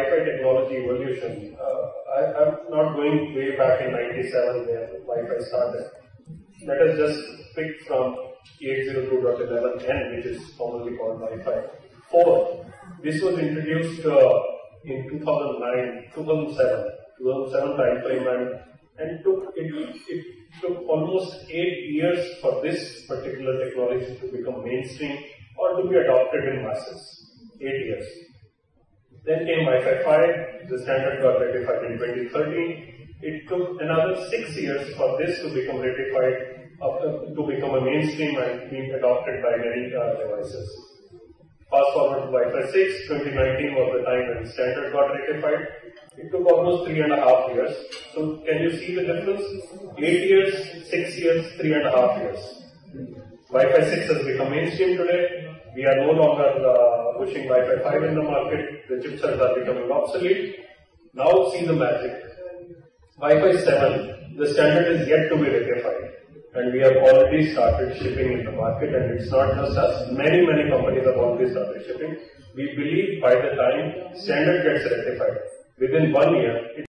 Wi-Fi technology evolution, I'm not going way back in 97 where Wi-Fi started. Let us just pick from 802.11n, which is commonly called Wi-Fi 4. This was introduced in 2007 time frame, and it took almost 8 years for this particular technology to become mainstream or to be adopted in masses. 8 years. Then came Wi-Fi 5, the standard got ratified in 2013. It took another 6 years for this to become ratified, to become a mainstream and being adopted by many devices. Fast forward to Wi-Fi 6, 2019 was the time when standard got ratified. It took almost 3.5 years. So can you see the difference? 8 years, 6 years, 3.5 years. Wi-Fi 6 has become mainstream today. We are no longer pushing Wi-Fi 5 in the market. The chipsets are becoming obsolete. Now see the magic. Wi-Fi 7, the standard is yet to be ratified. And we have already started shipping in the market, and it's not just us. Many companies have already started shipping. We believe by the time standard gets ratified, within 1 year,